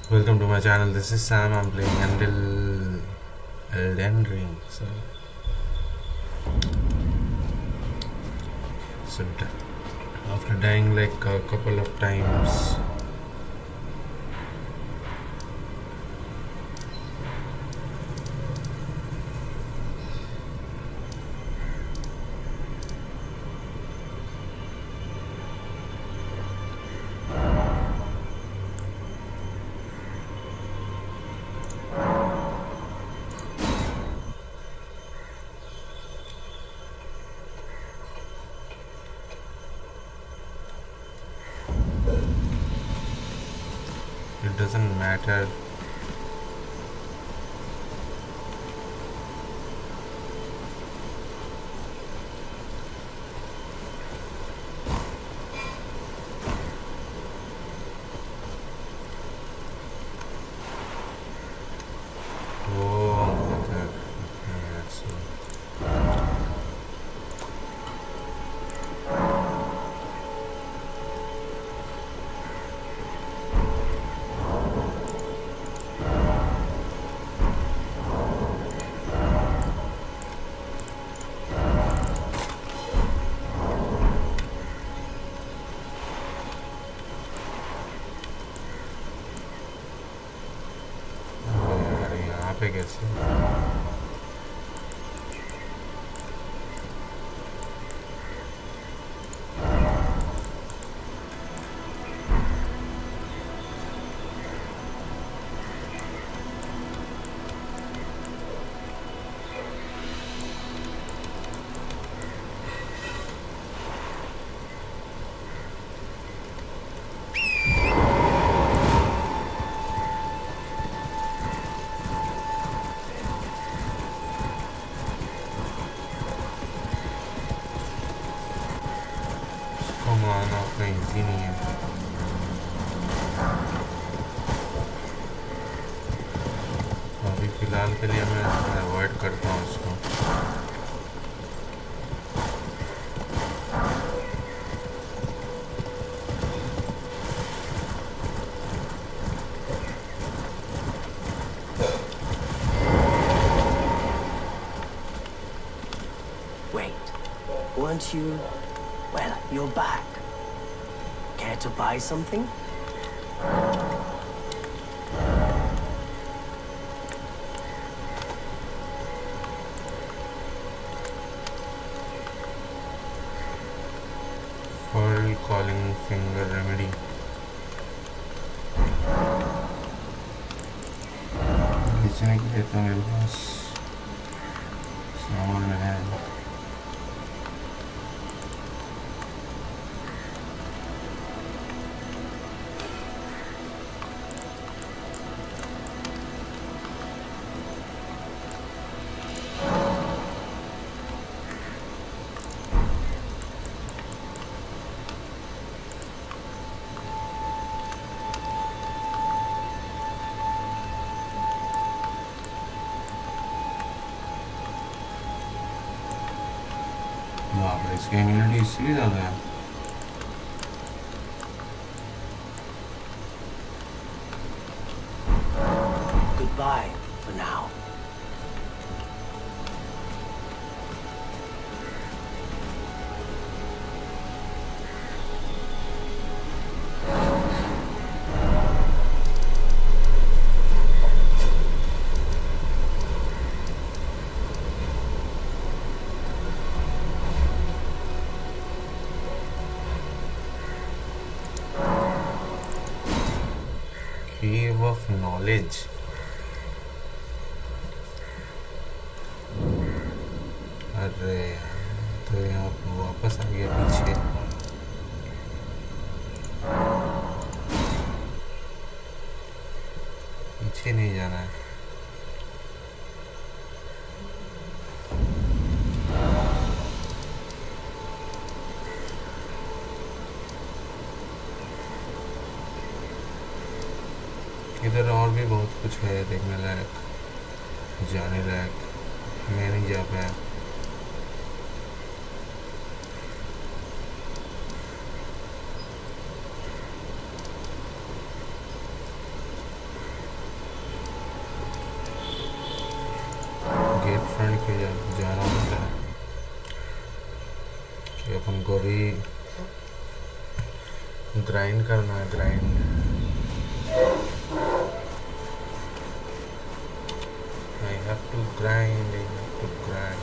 Welcome to my channel. This is Sam. I'm playing until Elden Ring. So after dying like a couple of times, it doesn't matter. Oh, okay. That's अरे यहाँ पे कैसे? माना उतना easy नहीं है। अभी फिलहाल के लिए मैं अवॉइड करता हूँ उसको। Wait, weren't you? Well, you're back. Care to buy something? Pearl calling finger remedy. बेचने के लिए तो मेरे पास सामान है। इसकी इम्यूनिटी इससे भी ज़्यादा है। Goodbye for now. Cave of knowledge. अरे तो यहाँ वापस आ गया पीछे। पीछे नहीं जाना है। इधर और भी बहुत कुछ है देखने लायक, जाने लायक। मैं नहीं जा पाया। के जाना होता है कि अपन को भी ग्राइंड करना है, grind. I have to grind, I have to grind.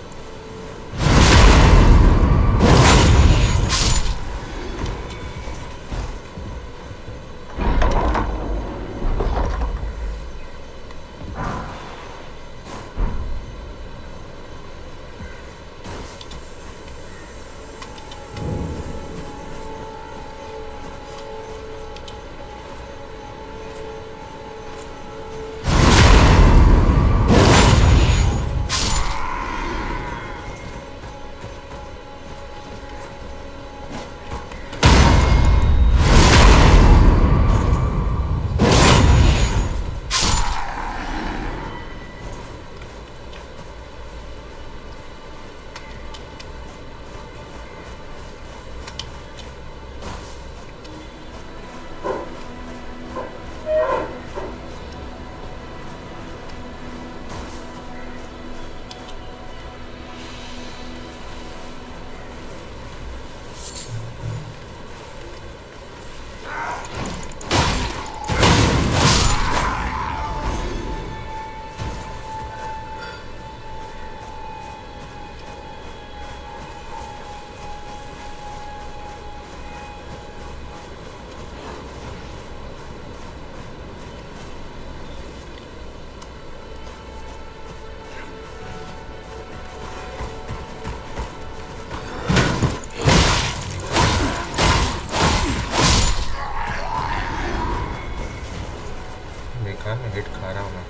मैं हिट खा रहा हूँ मैं।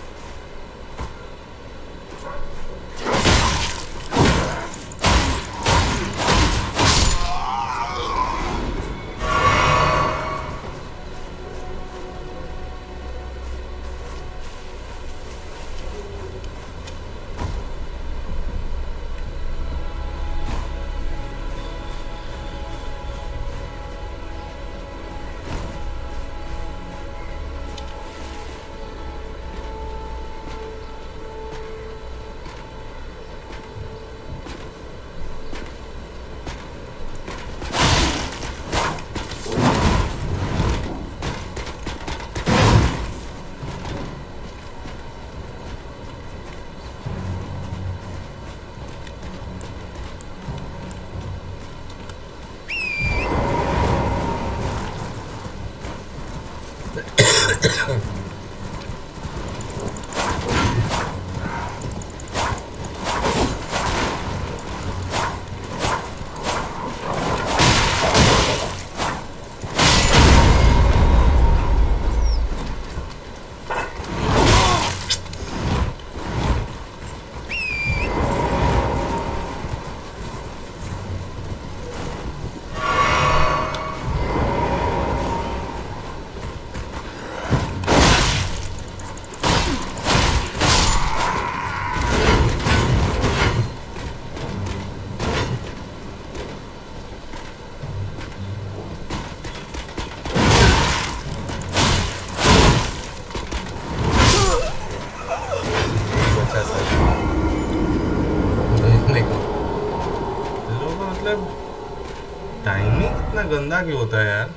गंदा क्यों होता है यार?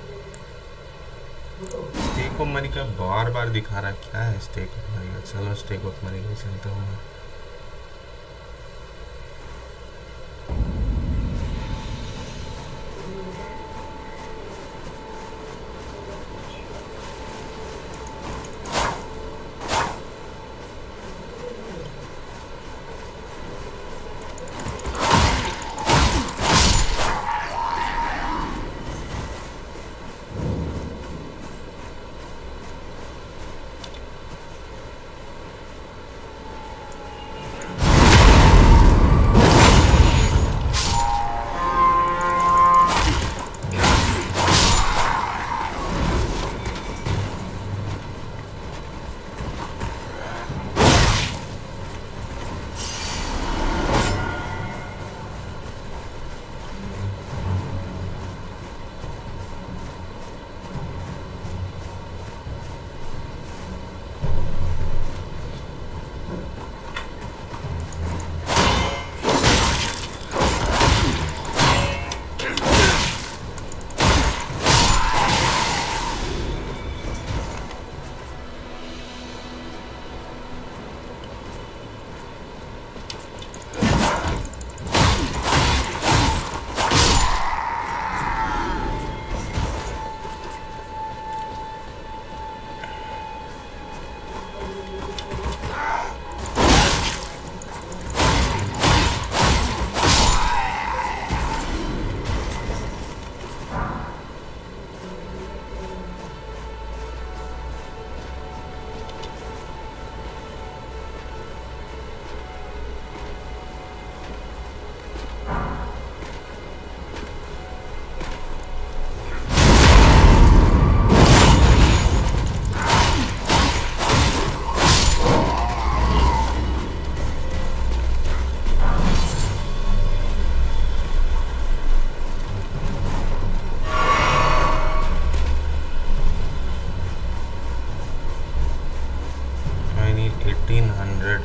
स्टेक ऑफ मनी का बार बार दिखा रहा है, क्या है स्टेक ऑफ मनी का? चलो स्टेक ऑफ मनी को चलता हूँ।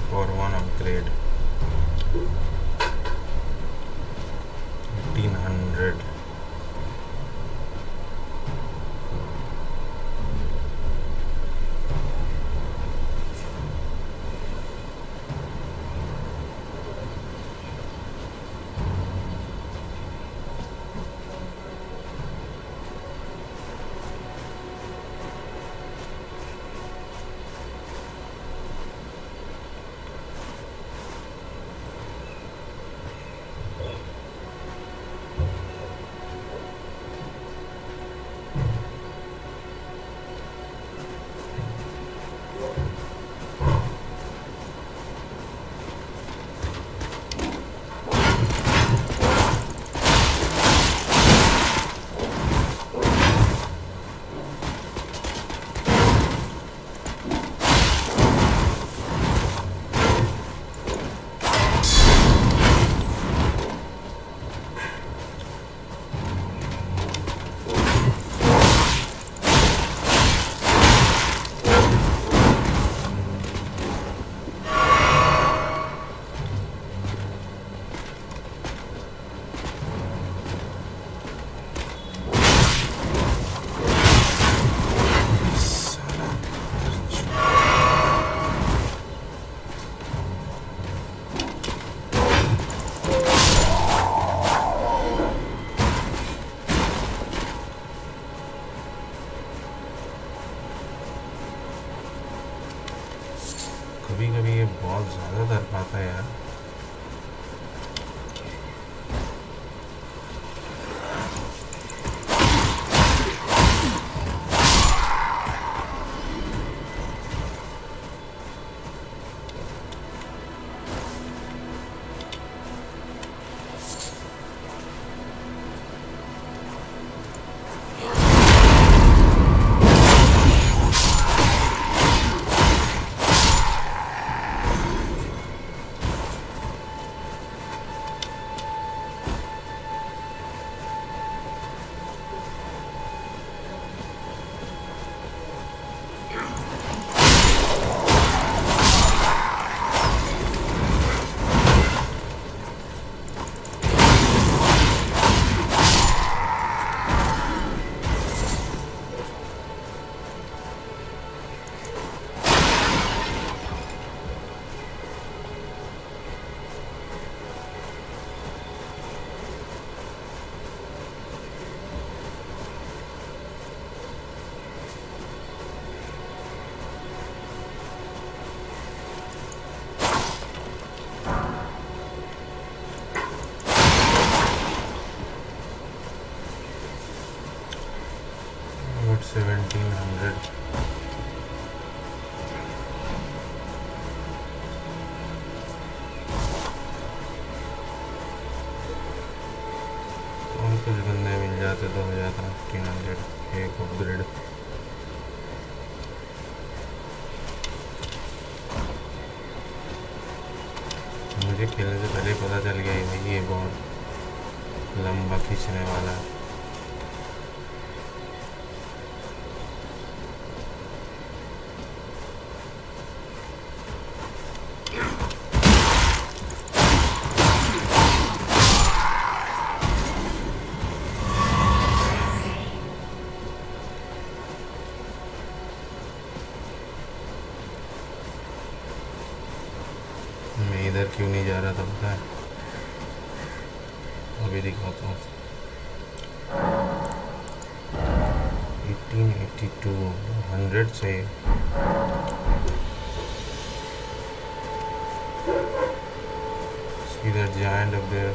for one upgrade. 1800. कभी कभी ये बहुत ज़्यादा डर पाता है यार। About 1700. और कुछ बंदे मिल जाते तो हो जाता 1500 एक अपग्रेड। मुझे खेलने से पहले पता चल गया है ये बहुत लंबा खींचने वाला है। मैं इधर क्यों नहीं जा रहा था पता है? अभी दिखाता हूँ। 1882 100 से see that giant up there.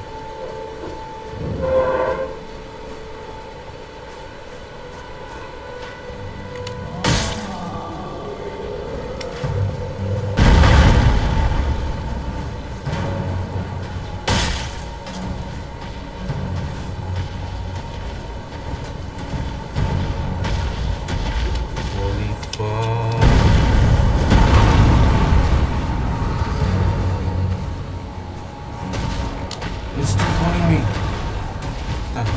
It's still following me. The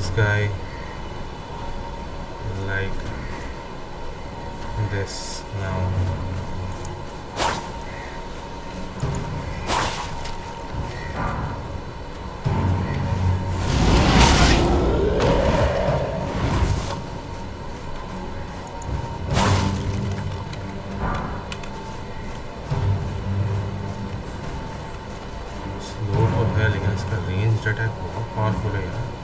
this guy like this now. Slow तो है लेकिन इसका रेंज अटैक बहुत पावरफुल है यार.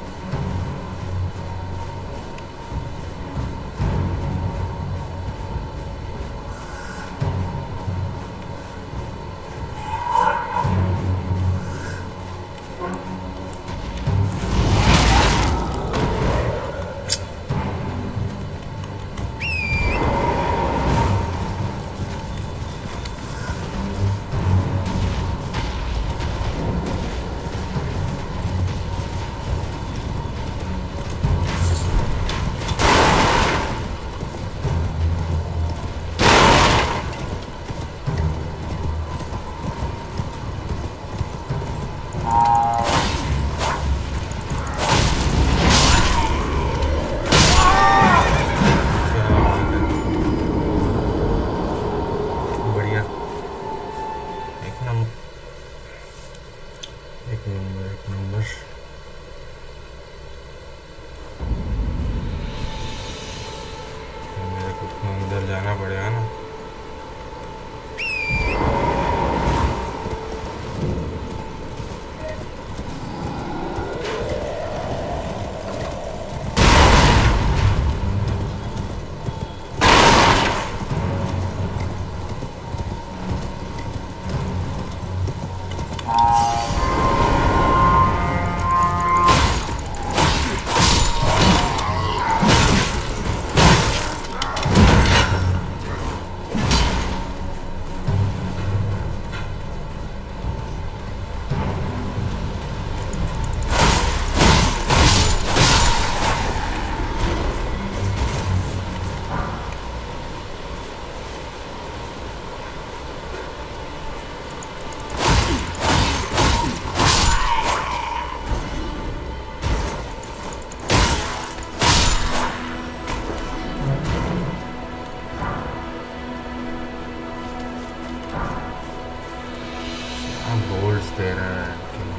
अंदर जाना पड़ेगा ना. गोल्ड्स दे रहा है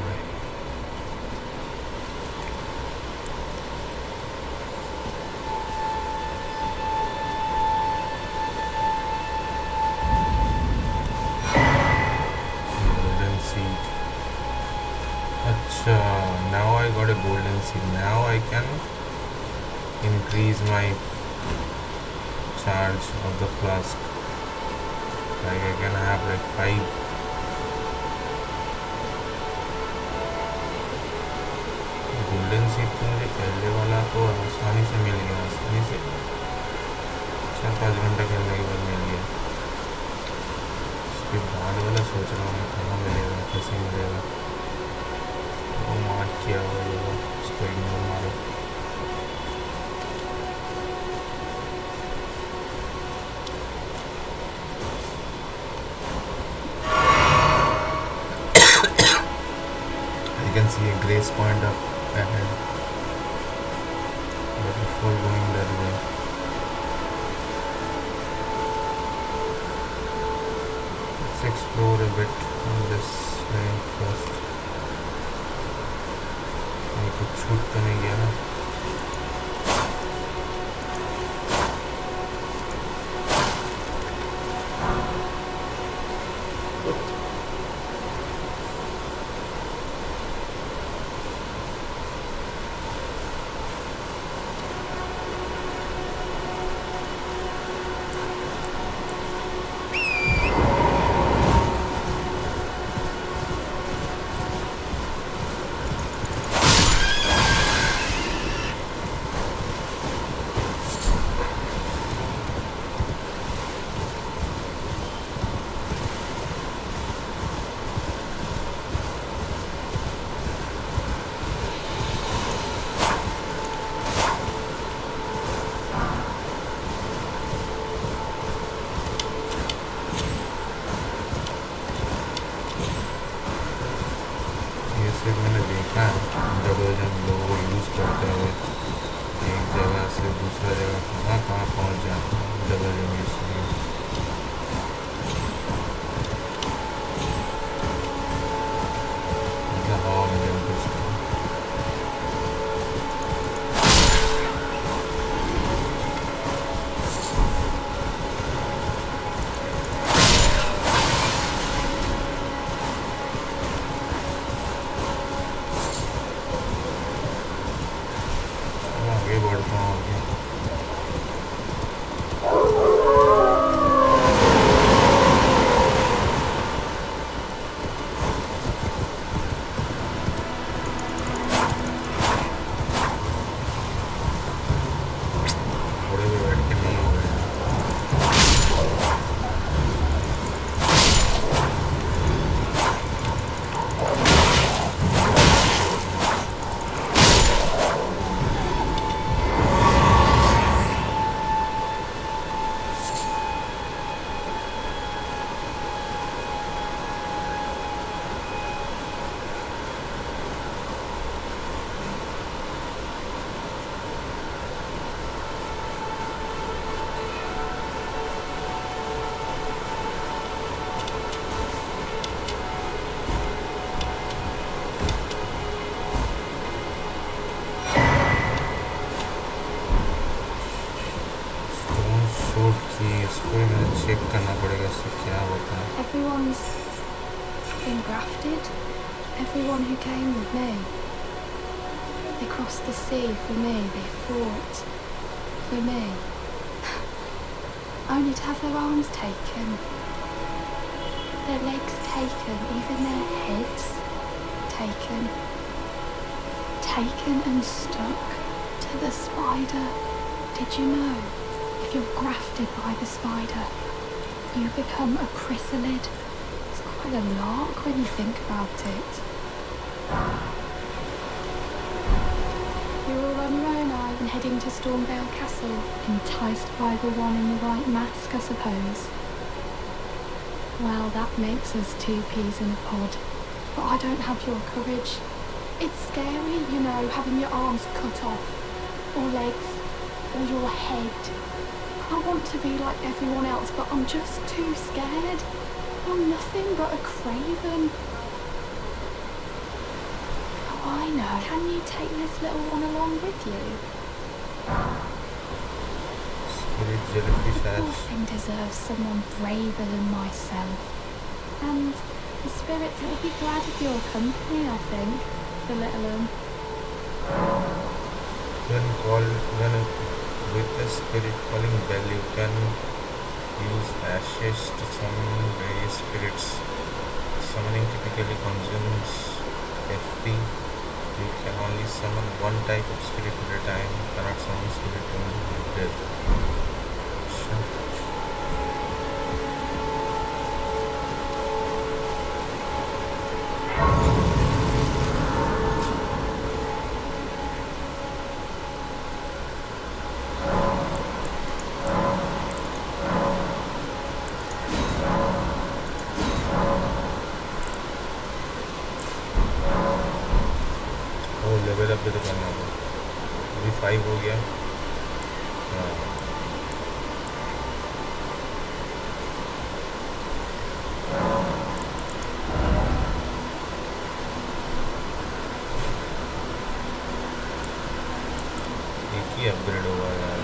golden seed. अच्छा, now I got a golden seed. Now I can increase my charge of the flask. Like I can have like 5. Golden seed तो मुझे पहले वाला तो आसानी से मिल गया, आसानी से 4-5 घंटा खेलने के बाद मिल गया. उसके बाद वाला सोच रहा हूँ कहाँ मिलेगा, कैसे मिलेगा. वो मार किया हुआ उसको इग्नोर मारो. You can see a grace point up ahead, but before going that way, let's explore a bit on this way first. कहीं कुछ छूट तो नहीं गया ना. जैसे मैंने देखा है जब लोगों को यूज़ करते हुए एक जगह से दूसरा जगह कहाँ कहाँ पहुँच जाते हैं डबल यूज़ से। मतलब हवा में जब उसको आगे बढ़ता हूँ आगे। घोड़े पे बैठ के नहीं हो रहा है। स्टोन शूट की इसको ही मुझे चेक करना पड़ेगा इससे क्या होता है। Everyone's been grafted. Everyone who came with me. They crossed the sea for me. They fought for me. Only to have their arms taken. Their legs taken. Even their heads taken. Taken and stuck to the spider. Did you know? If you're grafted by the spider, you become a chrysalid. It's quite a lark when you think about it. You're all on your own, Ivan, heading to Stormvale Castle, enticed by the one in the white mask, I suppose. Well, that makes us two peas in a pod. But I don't have your courage. It's scary, you know, having your arms cut off, or legs, or your head. I want to be like everyone else, but I'm just too scared. I'm nothing but a craven. Oh, I know. Can you take this little one along with you? Spirit jellyfish The poor आज thing deserves someone braver than myself. And the spirits will be glad of your company, I think, the little one. when with the spirit calling bell you can use ashes to summon various spirits. Summoning typically consumes FP. You can only summon one type of spirit at a time. You cannot summon spirit with death. Sure. Level up भी तो करना होगा। अभी 5 हो गया। हाँ एक ही upgrade हुआ यार।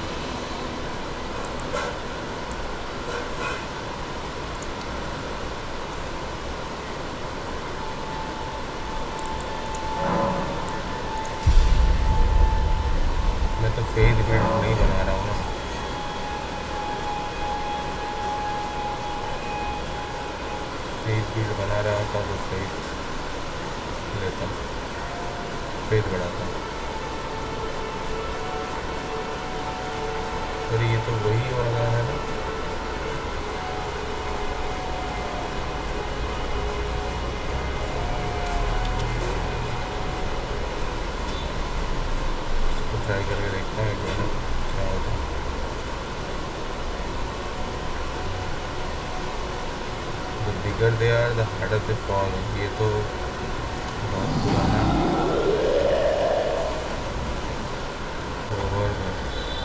मैं तो फेज बिल्ड नहीं बना रहा हूँ ना। फेज बिल्ड बना रहा था तो फेज लेता, फेज बढ़ाता। और ये तो वही वाला है ना। इसको ट्राई करके देखता हूँ एक बार क्या होता है। The bigger they are, the harder they fall. ये तो बहुत पुराना ओवर है।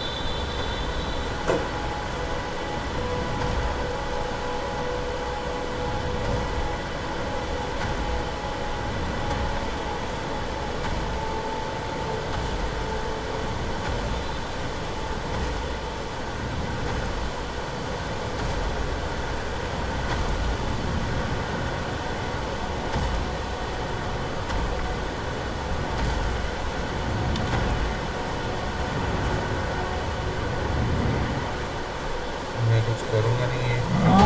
मैं कुछ करूँगा नहीं है।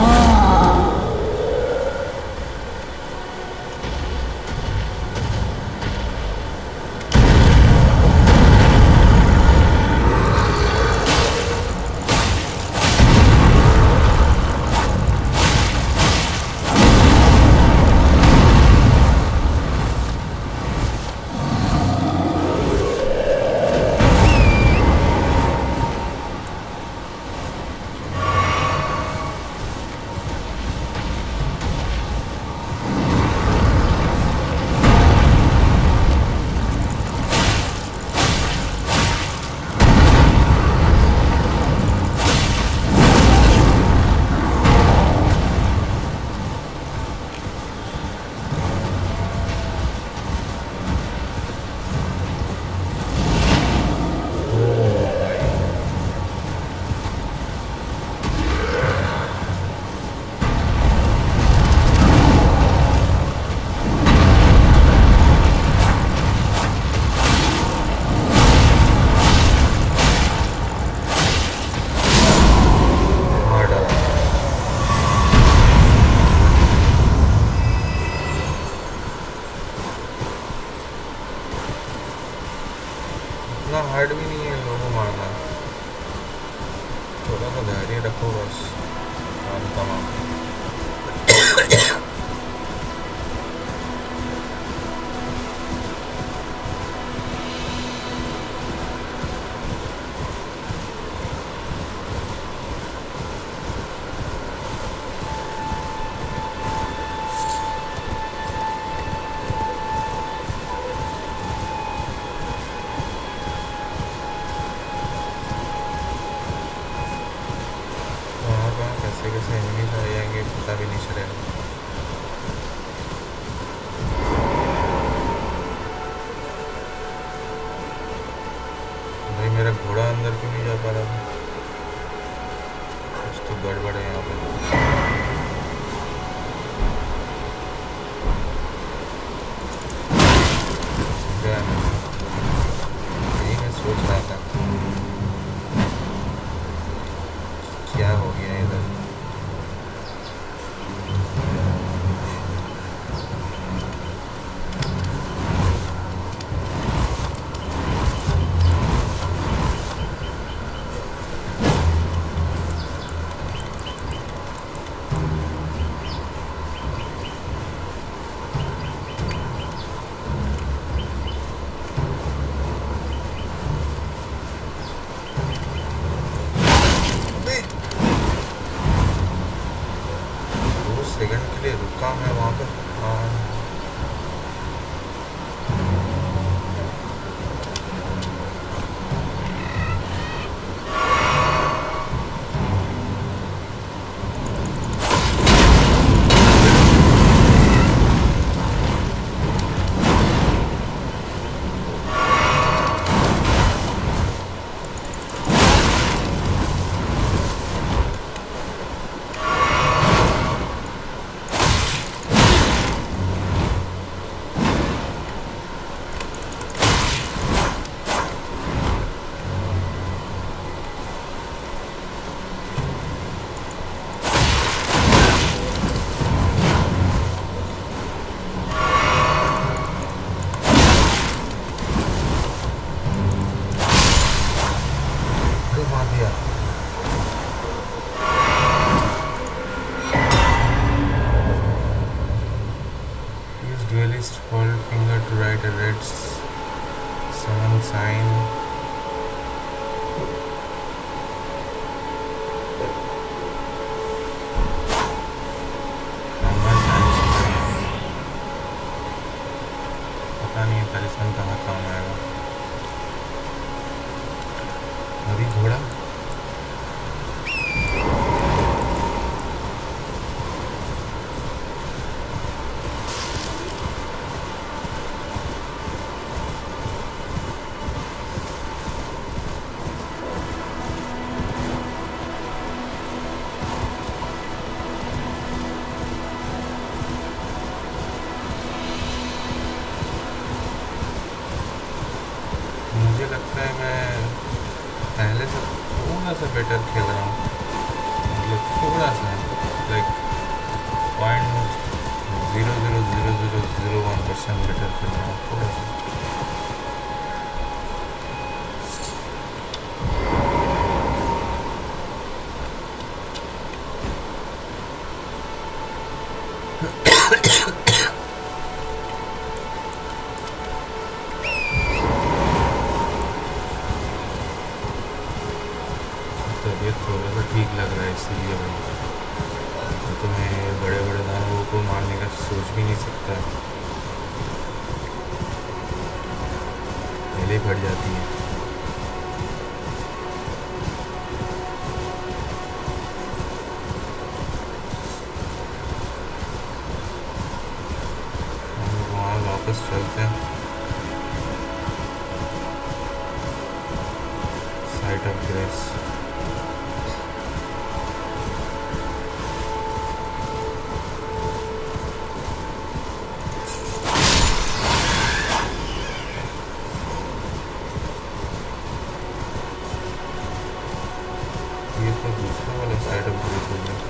इतना हार्ड भी नहीं है लोगों मारना, थोड़ा सा धैर्य रखो बस। काम तमाम। कैसे एनिमीज आ जाएंगे पता भी नहीं चलेगा। भाई मेरा घोड़ा अंदर क्यों नहीं जा पा रहा था? कुछ तो गड़बड़ है यहाँ पे। यही मैं सोच रहा था क्या हो गया इधर। सेकंड के लिए रुका मैं वहाँ पे। Duelist hold finger to write a red summon sign. तालिस्मान कहाँ काम आएगा। अभी घोड़ा मुझे लगता है मैं पहले से थोड़ा सा बेटर खेल रहा हूँ, मतलब थोड़ा सा, लाइक 0.0000001% बेटर खेल रहा हूँ थोड़ा सा। तबीयत थोड़ा सा ठीक लग रहा है इसीलिए भाई, तो मैं बड़े बड़े दानवों को मारने का सोच भी नहीं सकता, पहले ही फट जाती है। हम वहाँ वापस चलते हैं, साइट ऑफ ग्रेस। ये तो दूसरा वाला साइड ऑफ ग्रेस हो गया।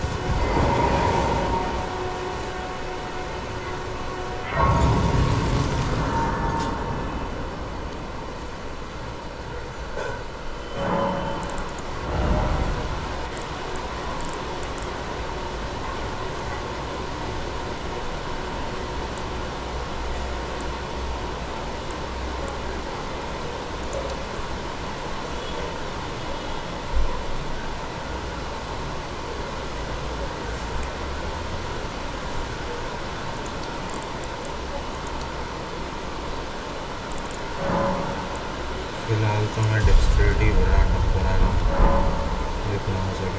फिलहाल तो मैं डेक्सटेरिटी बना रहा हूँ, जितना हो सके।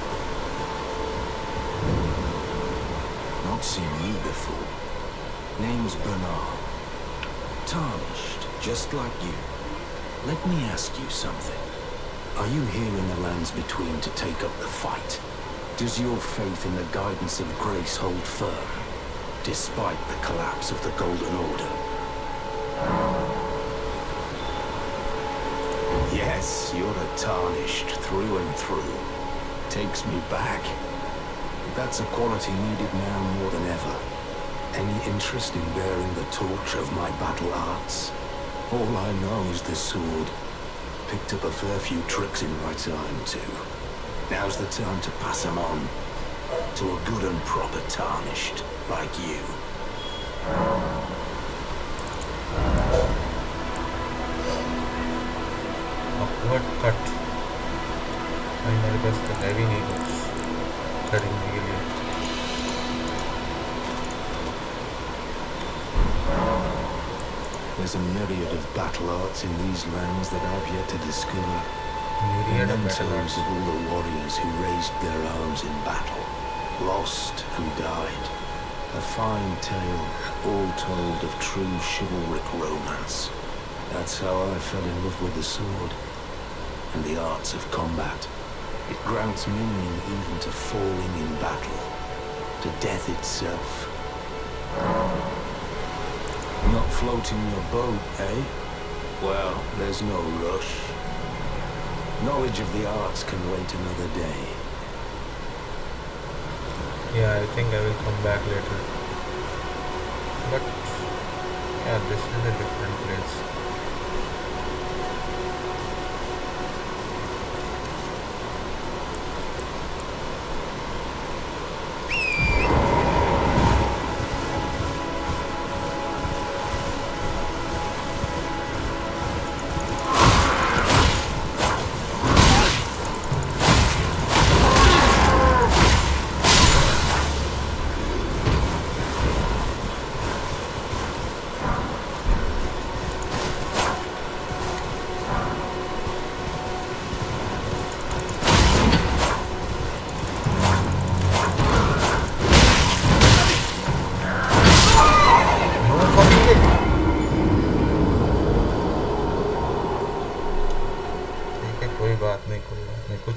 Not seen you before. Name's Bernard. Tarnished, just like you. Let me ask you something. Are you here in the lands between to take up the fight? Does your faith in the guidance of grace hold firm, despite the collapse of the Golden Order? Yes, you're a Tarnished through and through. Takes me back. That's a quality needed now more than ever. Any interest in bearing the torch of my battle arts? All I know is the sword. Picked up a fair few tricks in my time, too. Now's the time to pass them on. To a good and proper Tarnished, like you. Upward cut भाई, मेरे पास तो है भी नहीं कुछ खरीदने के लिए। There's a myriad of battle arts in these lands that I've yet to discover. Myriad of battle Mementos arts. of all the warriors who raised their arms in battle, lost and died. A fine tale, all told of true chivalric romance. That's how I fell in love with the sword and the arts of combat. It grants meaning even to falling in battle, to death itself. Not floating your boat, eh? Well, there's no rush. Knowledge of the arts can wait another day. Yeah, I think I will come back later. But yeah, this is a different place.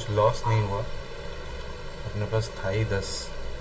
Loss नहीं हुआ, अपने पास था ही 10।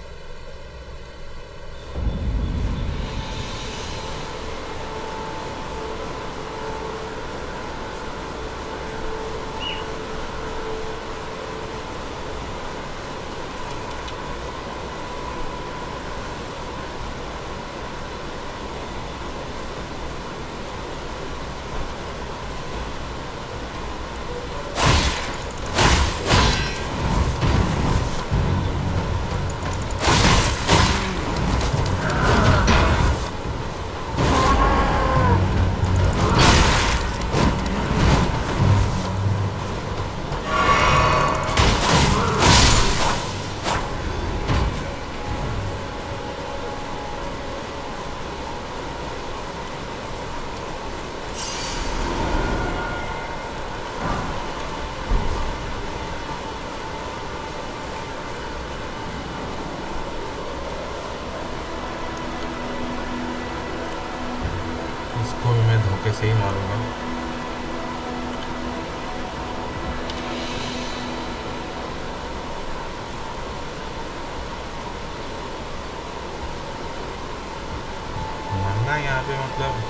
इसको भी मैं धोखे से ही मारूंगा। मरना यहाँ पे मतलब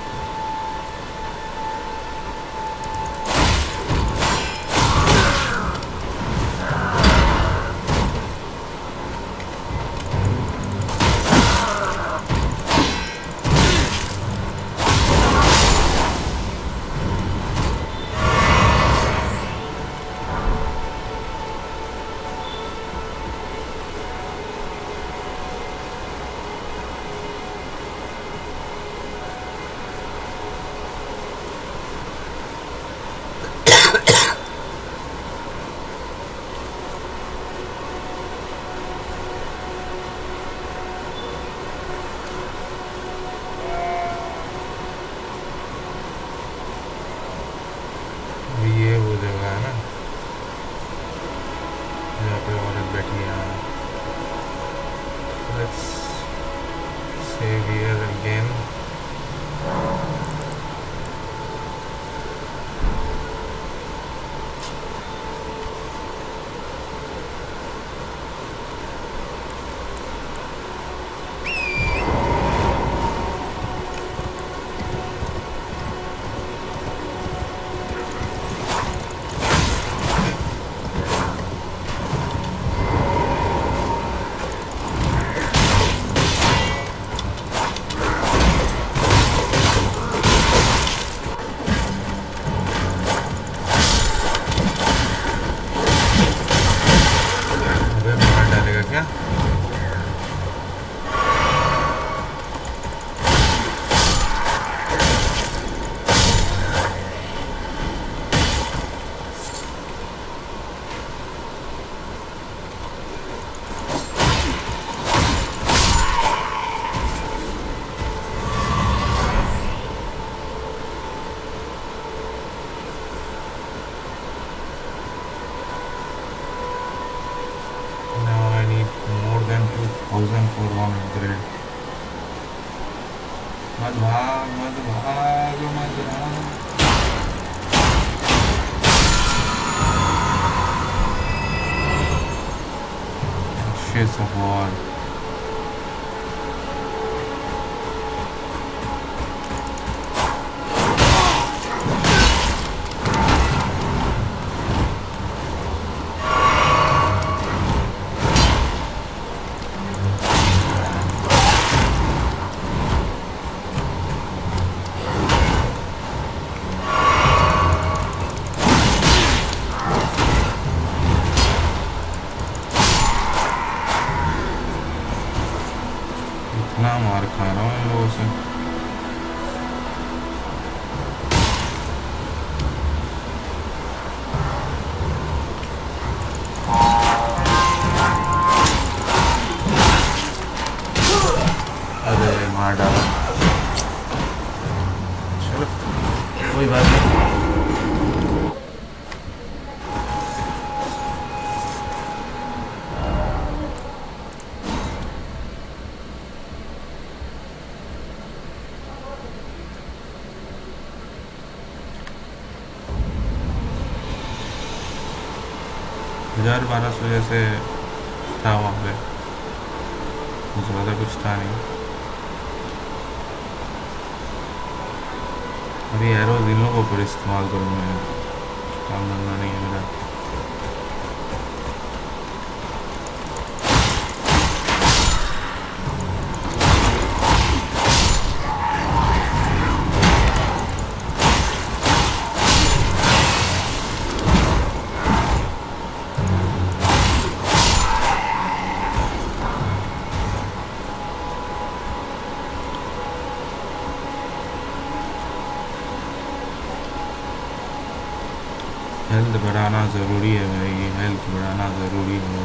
ये वो जगह है ना जहाँ पे औरत बैठी है। Let's save here again. क्या for one upgrade. मत भाग मत भाग मत भाग। Shits of war. इतना मार खा रहा हूँ इन लोगों से। अरे मार डाला। चलो कोई बात नहीं। 1000-1200 जैसे था वहाँ पे, ज़्यादा कुछ था नहीं। अभी एरोज इन लोगों पर इस्तेमाल करूँ मैं, काम धंधा नहीं है मेरा। हेल्थ बढ़ाना ज़रूरी है भाई, हेल्थ बढ़ाना ज़रूरी है।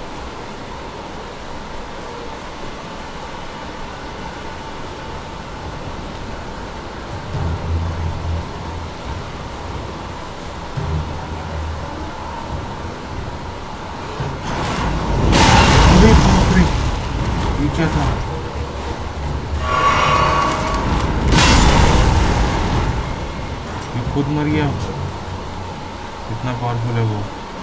अरे बाप रे, ये क्या था? ये खुद मर गया, इतना पावरफुल है वो।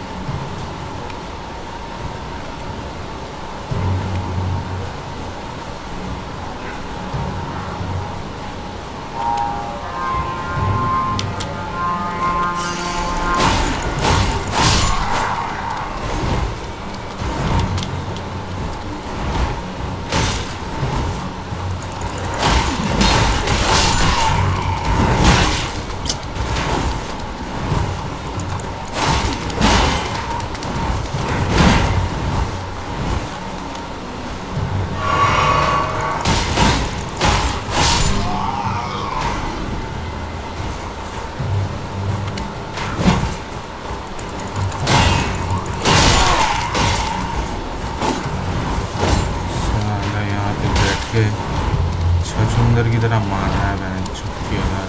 छछूंदर की तरह मार रहा है मैंने, छुट्टी वाला।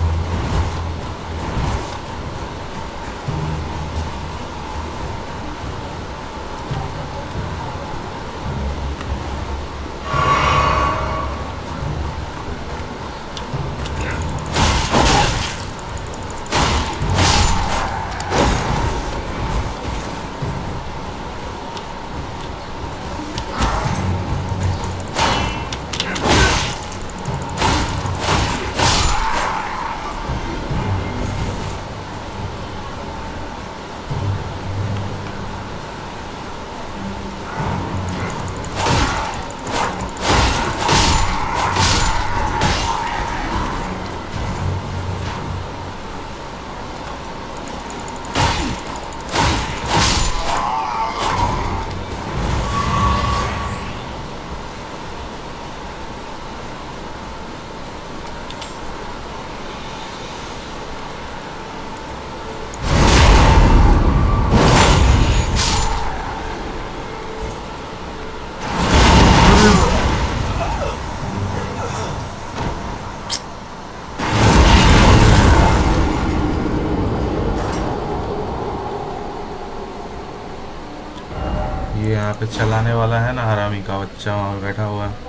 ये यहाँ पे चलाने वाला है ना, हरामी का बच्चा वहाँ बैठा हुआ है।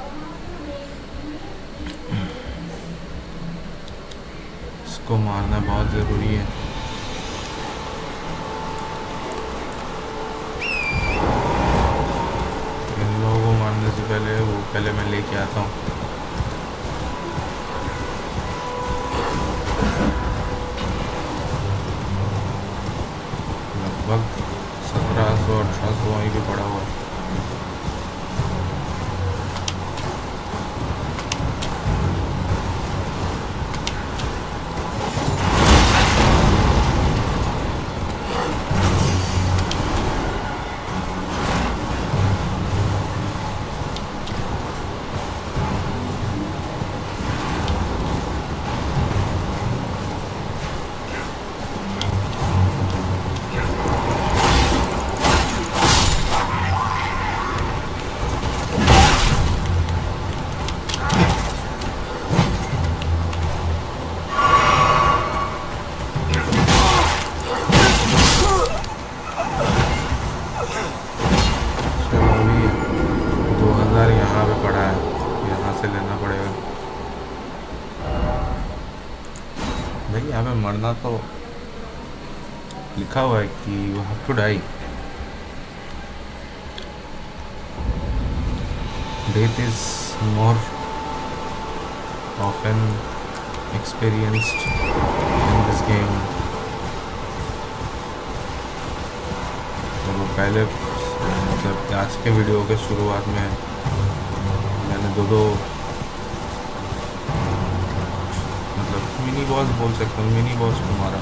इसको मारना बहुत ज़रूरी है। इन लोगों को मारने से पहले मैं लेके आता हूँ। लगभग 1700-1800 वहीं पे पड़ा हुआ है। भाई यहाँ पे मरना तो लिखा हुआ है कि you have to die, death is more often experienced in this game. तो पहले मतलब आज के वीडियो के शुरुआत में मैंने दो मतलब मिनी बॉस बोल सकता हूँ, मिनी बॉस को मारा।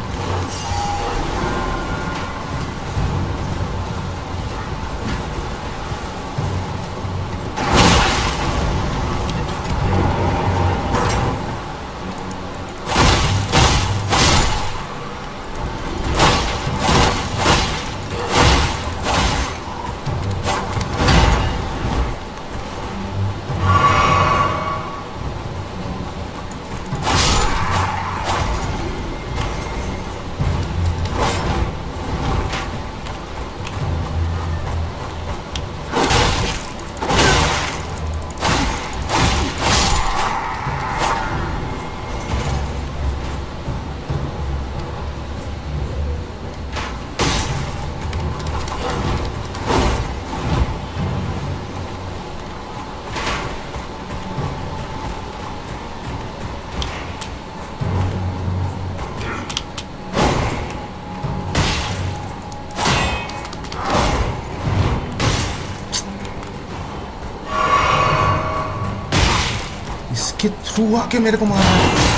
इसके थ्रू आके मेरे को मारा।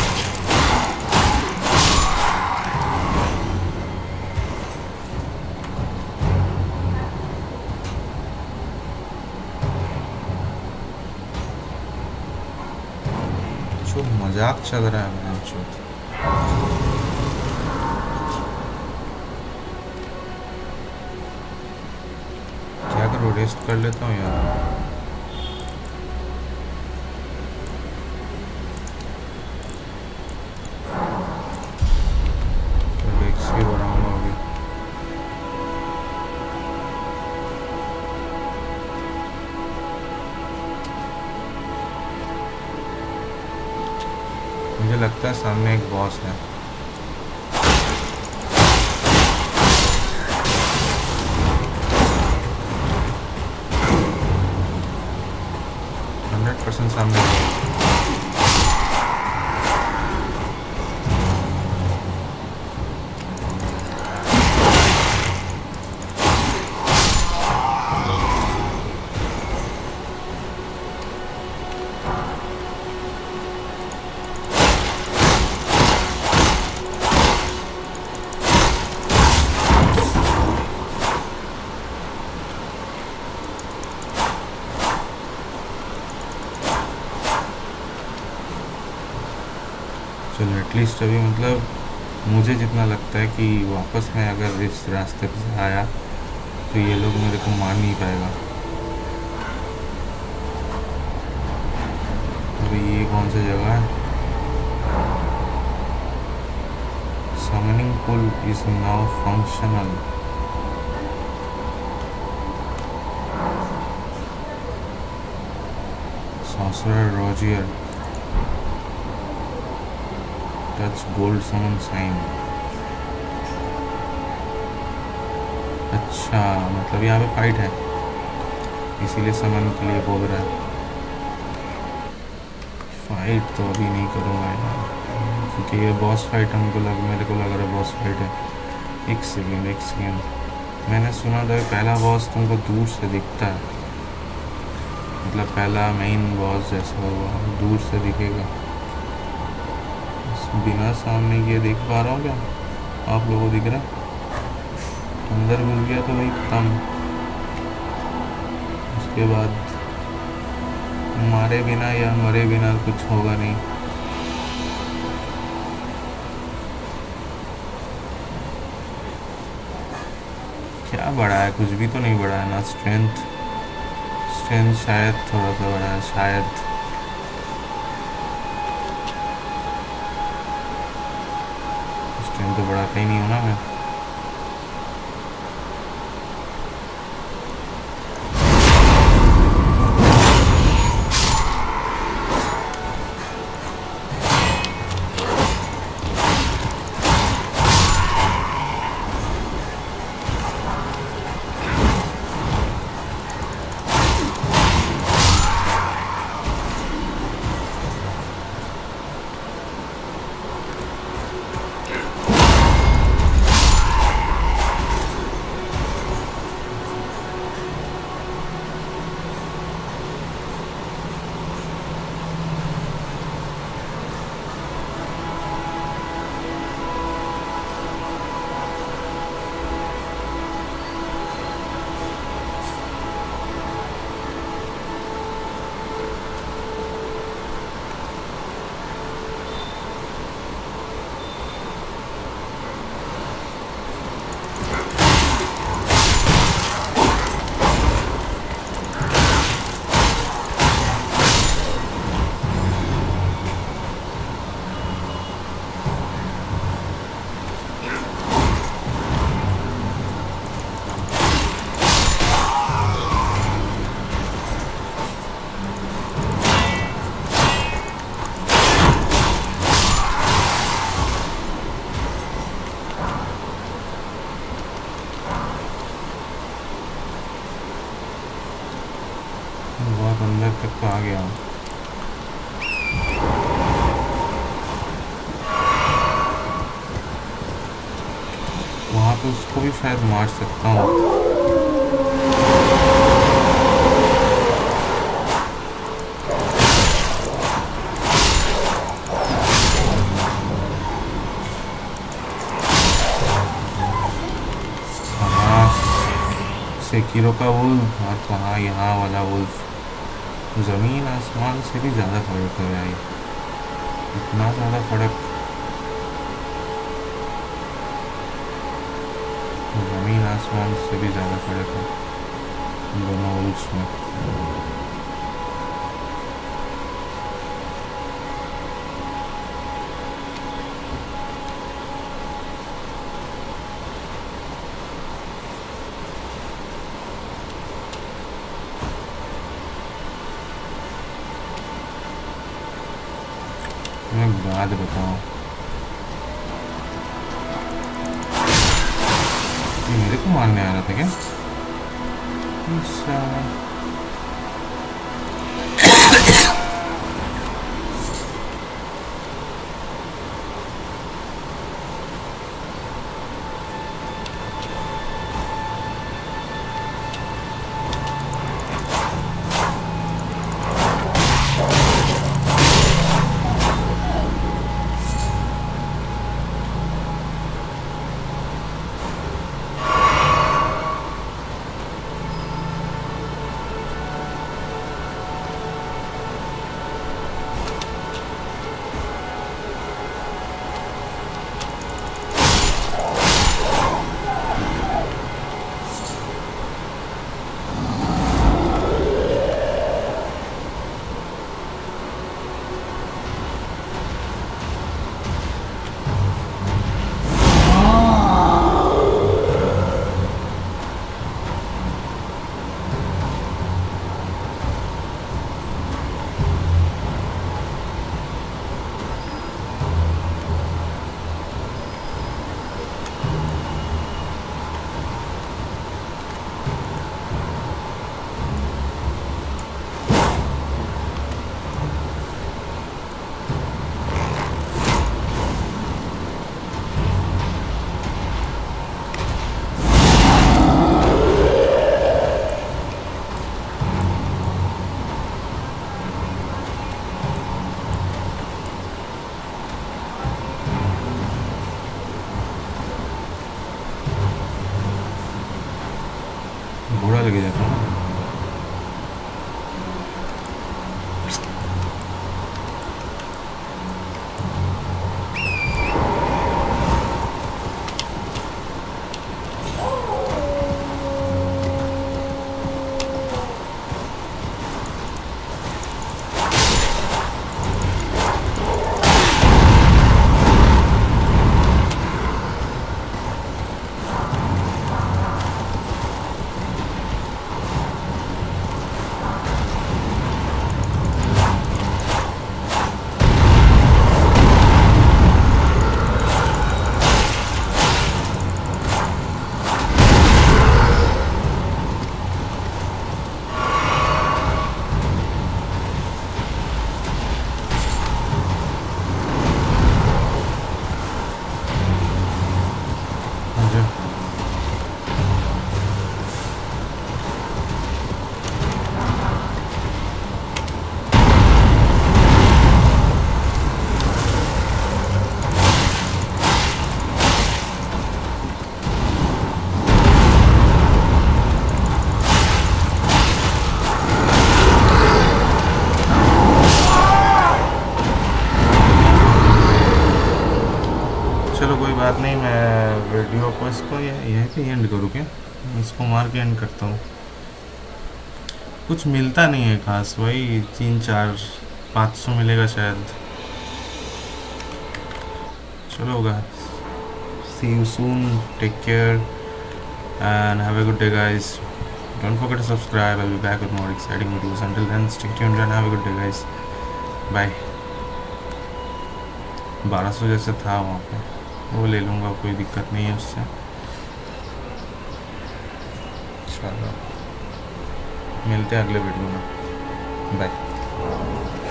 जो मजाक चल रहा है मेरे जो क्या करूँ, रेस्ट कर लेता हूँ यार। मुझे लगता है सामने एक बॉस है। सामने चलो एटलीस्ट अभी मतलब मुझे जितना लगता है कि वापस मैं अगर इस रास्ते से आया तो ये लोग मेरे को मार नहीं पाएगा। अभी ये कौन सी जगह है? Summoning pool is now functional. Sorcerer Rogier touch gold summon sign. अच्छा मतलब यहाँ पे फाइट है इसीलिए समन के लिए बोल रहा है। फाइट तो अभी नहीं करूँगा यार क्योंकि ये बॉस फाइट मेरे को लग रहा है बॉस फाइट है। एक सेकेंड मैंने सुना था पहला बॉस तुमको दूर से दिखता है, मतलब पहला मेन बॉस जैसा होगा दूर से दिखेगा। बिना सामने किए देख पा रहा हूँ क्या आप लोगों को? दिख रहा अंदर घुस गया तो वही खत्म। उसके बाद मारे बिना या मरे बिना कुछ होगा नहीं। क्या बढ़ा है? कुछ भी तो नहीं बढ़ा है ना। स्ट्रेंथ शायद थोड़ा सा बढ़ा है शायद। तो बढ़ाता ही नहीं हो ना मैं। तो उसको भी शायद मार सकता हूँ। सेकिरो का वुल्फ और कहाँ यहाँ वाला वुल्फ, ज़मीन आसमान से भी ज़्यादा फर्क है भाई, इतना ज़्यादा फर्क। ज़मीन आसमान से भी ज़्यादा फर्क है दोनों वुल्फ्स में। मैं बात बताऊँ, ये मेरे को मारने आ रहा था क्या? घोड़ा लगे जाता हूँ। चलो कोई बात नहीं, मैं वीडियो को इसको यहीं पे एंड करूँ क्या? इसको मार के एंड करता हूँ। कुछ मिलता नहीं है खास, वही 3-4-500 मिलेगा शायद। चलो guys, see you soon, take care and have a good day guys. Don't forget to subscribe. I'll be back with more exciting videos. Until then, stay tuned and have a good day guys. Bye. 1200 जैसे था वहाँ पे, वो ले लूँगा, कोई दिक्कत नहीं है उससे। चलो मिलते हैं अगले वीडियो में, बाय।